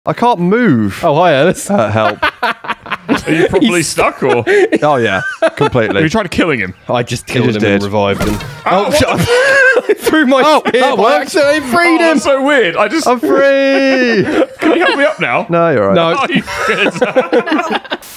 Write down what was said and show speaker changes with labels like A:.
A: I can't move.
B: Oh, hi, Alice.
A: Help.
C: Are you properly stuck, or?
A: Oh, yeah. Completely.
C: Have you tried killing him?
B: I just killed him and revived him.
C: Oh,
B: I threw my spear.
A: that works.
B: I freed him.
C: That's so weird.
A: I'm free.
C: Can you help me up now?
A: No, you're right.
B: No.
C: Oh, you good.